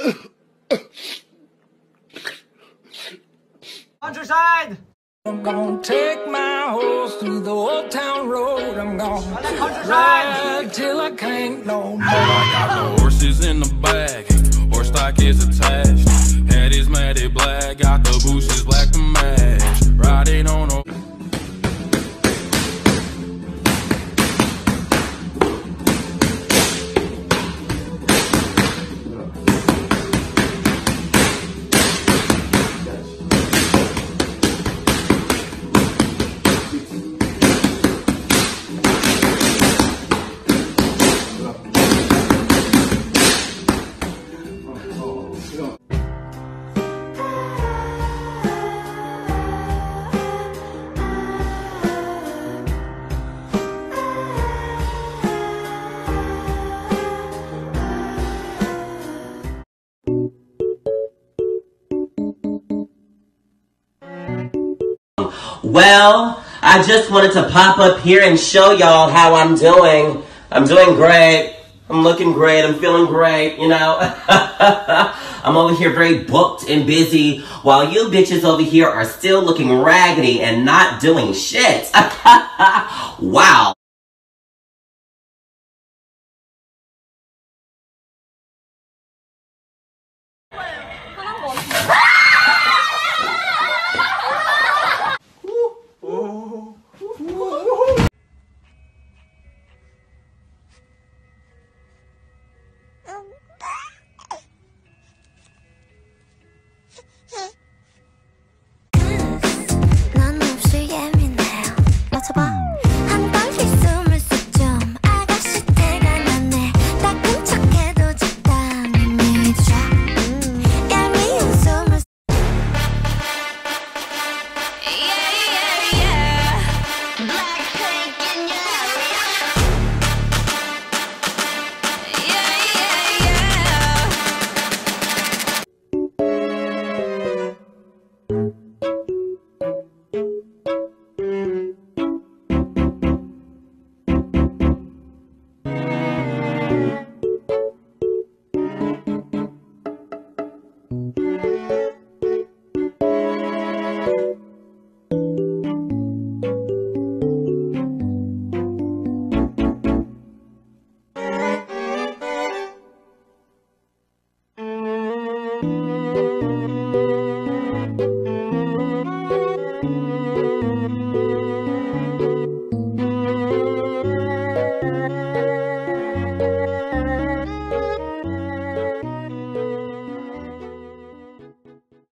Countryside! I'm gonna take my horse through the old town road. I'm gonna Countryside! ride till I can't no more. I got the horses in the bag, horse stock is attached. Head is matted black, got the bushes black to match. Riding on a Well, I just wanted to pop up here and show y'all how I'm doing. I'm doing great. I'm looking great. I'm feeling great, you know. I'm over here very booked and busy while you bitches over here are still looking raggedy and not doing shit. Wow.